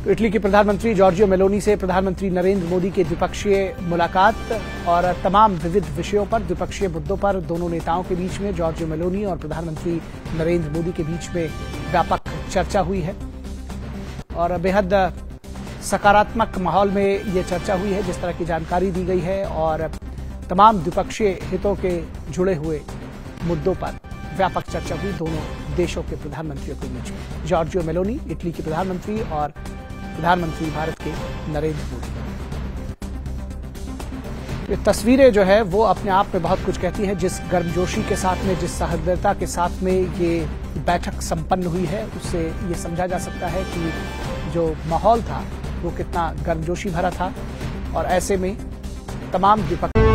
Italy के प्रधानमंत्री Giorgia Meloni से प्रधानमंत्री नरेंद्र मोदी की द्विपक्षीय मुलाकात और तमाम विविध विषयों पर द्विपक्षीय मुद्दों पर दोनों नेताओं के बीच में जॉर्जिया मेलोनी और प्रधानमंत्री नरेंद्र मोदी के बीच में व्यापक चर्चा हुई है और बेहद सकारात्मक माहौल में ये चर्चा हुई है, जिस तरह की जानकारी दी गई है और तमाम द्विपक्षीय हितों के जुड़े हुए मुद्दों पर व्यापक चर्चा हुई दोनों देशों के प्रधानमंत्रियों के बीच में। जॉर्जिया मेलोनी इटली के प्रधानमंत्री और प्रधानमंत्री भारत के नरेंद्र मोदी। ये तस्वीरें जो है वो अपने आप में बहुत कुछ कहती हैं। जिस गर्मजोशी के साथ में, जिस सहृदयता के साथ में ये बैठक संपन्न हुई है, उससे ये समझा जा सकता है कि जो माहौल था वो कितना गर्मजोशी भरा था और ऐसे में तमाम द्विपक्षीय